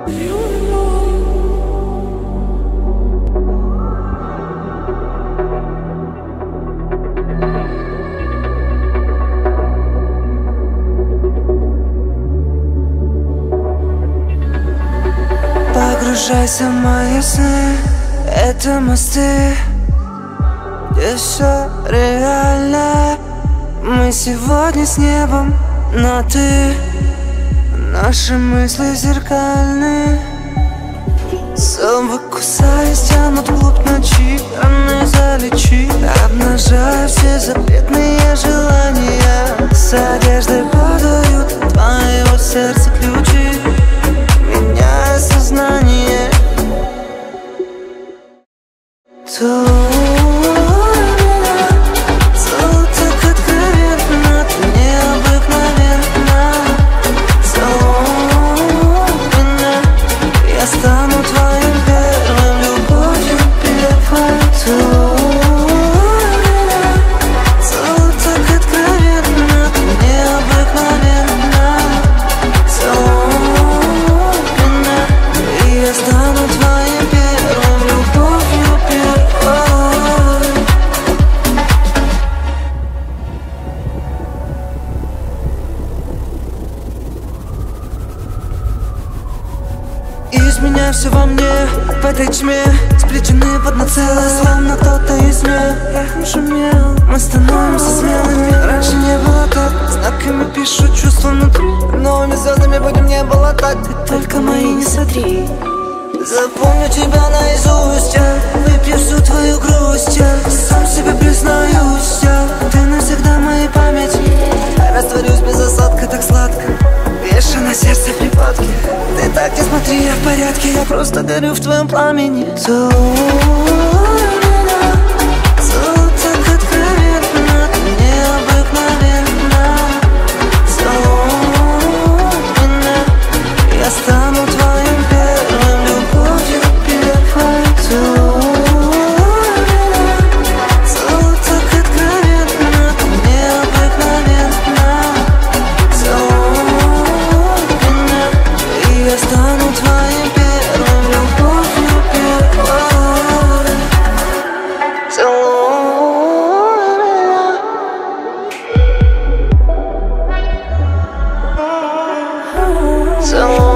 Погружайся в мои сны, это мосты, где все реально. Мы сегодня с небом, но ты, наши мысли зеркальны. Зубы кусаясь, тянут вглубь ночи, раны залечи, обнажая все запретные желания. С одеждой подают твоего сердца ключи, меняя сознание. Из меня все во мне, в этой тьме, сплетены в одно целое, словно кто-то из сне. Эхом шумел, мы становимся смелыми. Раньше не было так, знаками пишут чувства внутри. Новыми звездами будем, не было так. Ты только мои не сотри. Запомню тебя наизусть, я выпью всю твою грусть, я сам себе признаюсь, ты навсегда в моей памяти. Растворюсь без осадка, так сладко, веша на сердце припадки. Ты так не смотри, я в порядке, я просто горю в твоем пламени. Целуй меня, целуй так откровенно, необыкновенно. Целуй меня, я стану твоим первым, любовью первой. Целуй меня, целуй так откровенно, необыкновенно. Целуй меня, и я стану твоим первым, любовью первой. Целуй меня. Целуй.